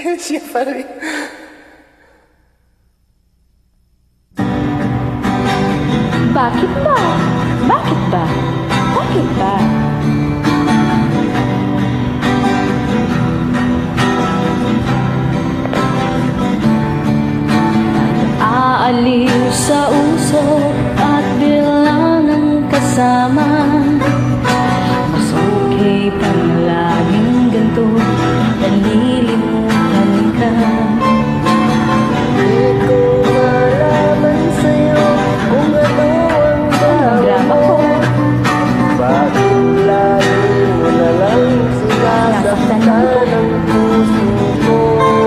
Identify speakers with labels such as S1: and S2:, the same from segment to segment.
S1: Siya pa rin.
S2: Bakit ba? Bakit ba? Bakit ba? Aaliw sa usok at bilangan kasama. Mas okay pang laging ganito, nalilimutan ka.
S1: Di ko malaman sa'yo kung ano ang drama ko. Bakit lagi mo na lang sinasaktan ang puso ko?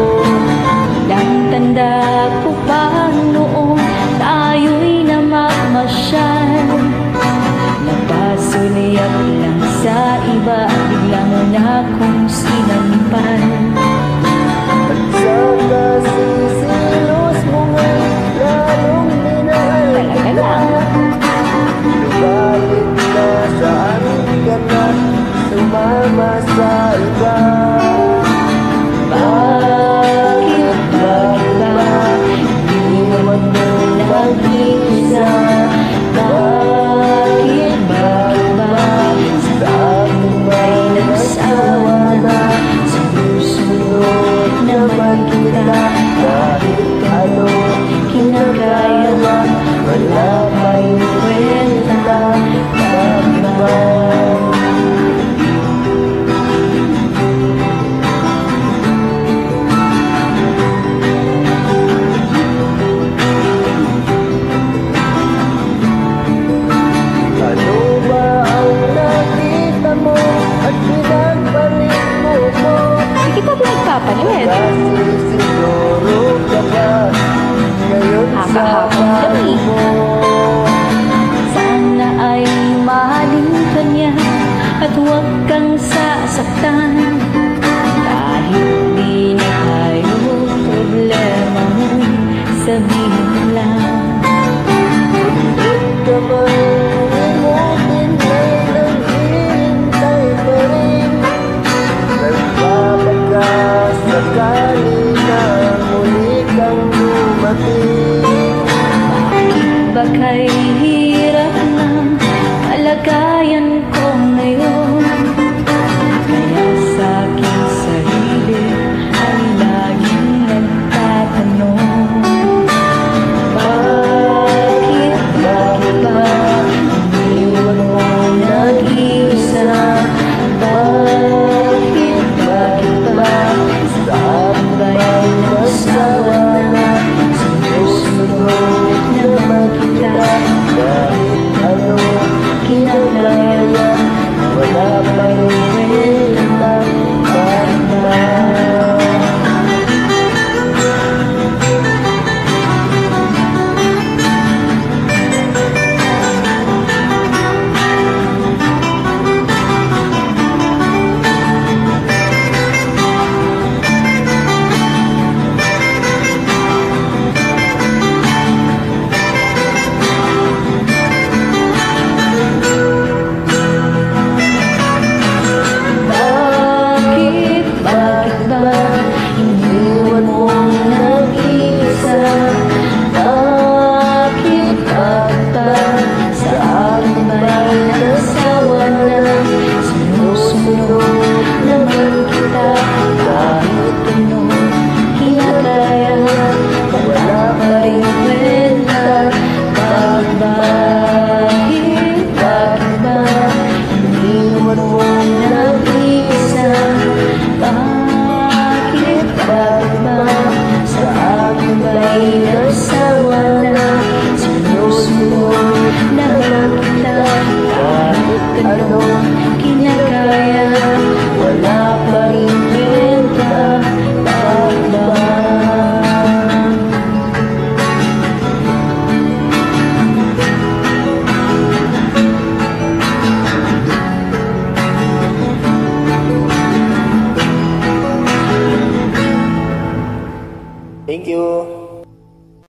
S2: Tanda ko pa noong tayo'y namamasyal, napasulyap lang sa iba, bigla mo na kong sinampan.
S1: At saka sisilos mo nga lalong minahal kita. Lumalit na saan ka na sumama sa iba.
S2: Sana ay mahalin ka niya at huwag kang sasaktan. Kahit di na tayo, problema mo'y sabihin